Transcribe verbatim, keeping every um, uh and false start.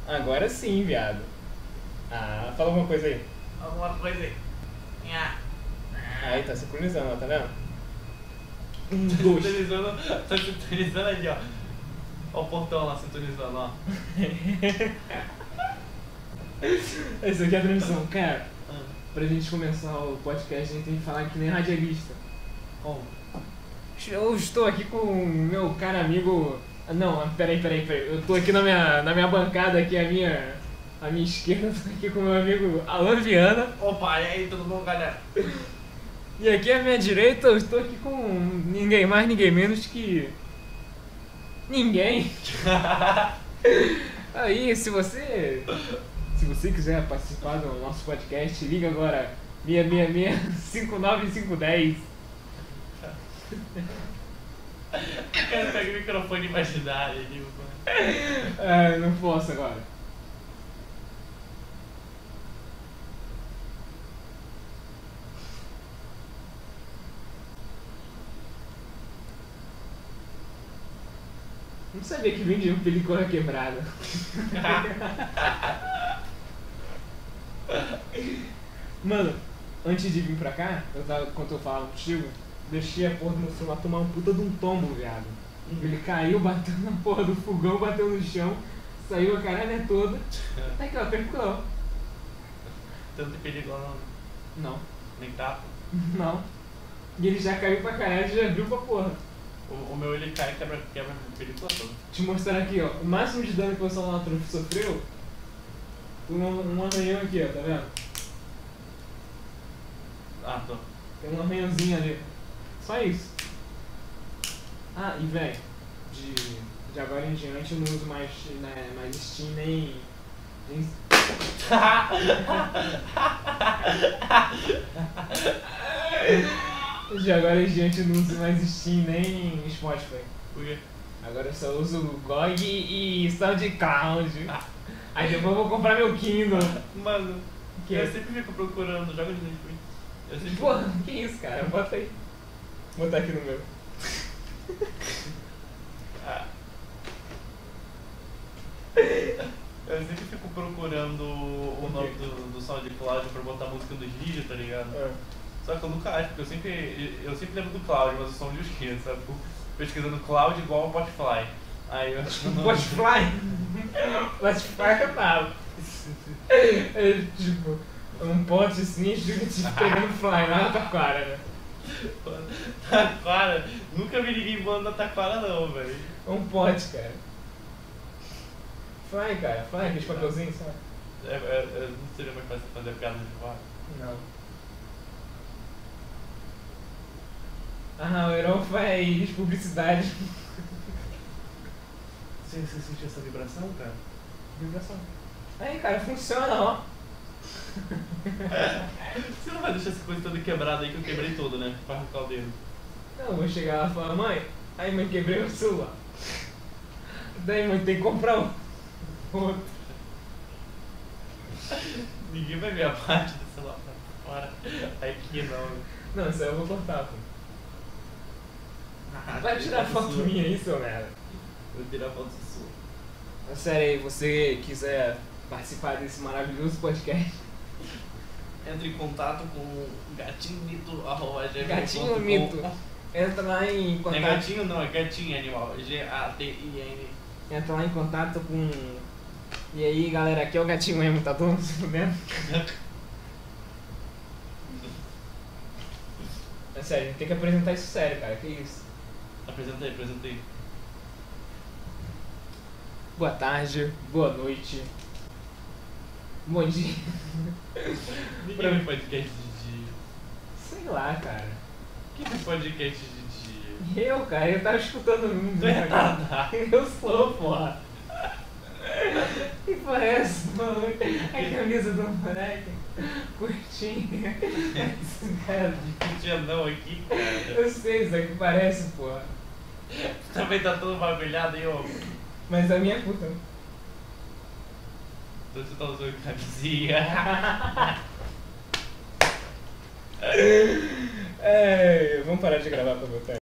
Agora sim, viado. Ah, fala alguma coisa aí. Alguma coisa aí. Nha. Aí, tá sincronizando, ó, tá vendo? Um, Tá dois. sintonizando, tá sintonizando ali, ó. Ó o portão lá sintonizando, ó. Isso aqui é a transmissão. Cara, Ah, pra gente começar o podcast, a gente tem que falar que nem radialista. como? Eu estou aqui com o meu caro amigo... Não, peraí, peraí, peraí. Eu tô aqui na minha, na minha bancada, aqui a minha... A minha esquerda, tô aqui com o meu amigo Alan Viana. Opa, e aí, tudo bom, galera? E aqui à minha direita eu estou aqui com ninguém mais, ninguém menos que... Ninguém. Aí, se você... Se você quiser participar do nosso podcast, liga agora seis seis seis, cinco nove cinco um zero. O cara pega o microfone imaginário ali, mano. Ah, não posso agora. Não sabia que vendia um película quebrada. Mano, antes de vir pra cá, eu tava, quando eu falava contigo, deixei a porra do meu celular tomar um puta de um tombo, viado. Ele caiu, bateu na porra do fogão, bateu no chão, saiu a caralho toda. Até que ela percou. Tanto perigo lá não. Não, Nem tapa. não. E ele já caiu pra caralho e já viu pra porra. O, o meu ele cai e quebra, quebra a película toda. Te mostrar aqui, ó. O máximo de dano que o celular sofreu foi um, um arranhão aqui, ó, tá vendo? Ah, tô. Tem um arranhãozinho ali. Só isso. Ah, e velho, de, de agora em diante eu não uso mais, né, mais Steam nem. nem... De agora em diante eu não uso mais Steam nem Spotify. Por quê? Agora eu só uso o G O G e SoundCloud. Aí depois eu vou comprar meu Kindle. Mano, Que? eu sempre fico procurando jogos de Netflix. Eu sempre... Porra, que isso, cara? Bota aí. Vou botar aqui no meu. Ah. Eu sempre fico procurando o nome do, do SoundCloud pra botar música dos vídeos, tá ligado? Ah. Só que eu nunca acho, porque eu sempre, eu sempre lembro do Cloud, mas eu sou um esquerdo, sabe? Fico pesquisando Cloud igual ao Spotify. Aí eu acho que Spotify? Spotify eu tava. É tipo, um pote assim, fica te pegando fly lá na taquara, né? Taquara? Nunca vi ninguém voando na taquara não, velho. Um pote, cara. Fly, cara, fly, aqueles papelzinhos, sabe? É, é, é, não seria mais fácil fazer piada de voar? Não. Ah, o Heron faz publicidade. Você, você sentiu essa vibração, cara? Vibração. Aí, cara, funciona, ó. Você não vai deixar essa coisa toda quebrada aí que eu quebrei todo, né? Pra arrancar o dedo. Não, eu vou chegar lá e falar, mãe, aí mãe, quebrei o celular. Daí, mãe, tem que comprar um outro. Ninguém vai ver a parte do celular pra fora. Aqui não. Não, isso aí eu vou cortar, pô. Ah, Vai tirar foto sua. minha aí, seu merda. Vou tirar foto sua. Sério aí, você quiser participar desse maravilhoso podcast. Entre em contato com gatinhomito, arroba gmail ponto com. Gatinho Mito. Entra lá em Não é contato. gatinho não, é gatinho animal. G A T I N. Entra lá em contato com. E aí, galera, aqui é o gatinho mesmo, tá todo mundo se fudendo? É sério, a gente tem que apresentar isso sério, cara, que isso? Apresenta aí, apresenta aí. Boa tarde, boa noite, bom dia. Ninguém vê podcast de dia. Sei lá, cara. Quem vê podcast de dia? Eu, cara, eu tava escutando um. Tu é retardado. Eu sou, porra. Que porra é essa, mano? A camisa do moleque, curtinha. Esse cara. Não tinha não aqui, cara. Eu sei, isso aqui parece, porra. Também tá todo bagulhado aí, ó. Mas a minha é puta. Então você tá usando camisinha. É, vamos parar de gravar pra voltar.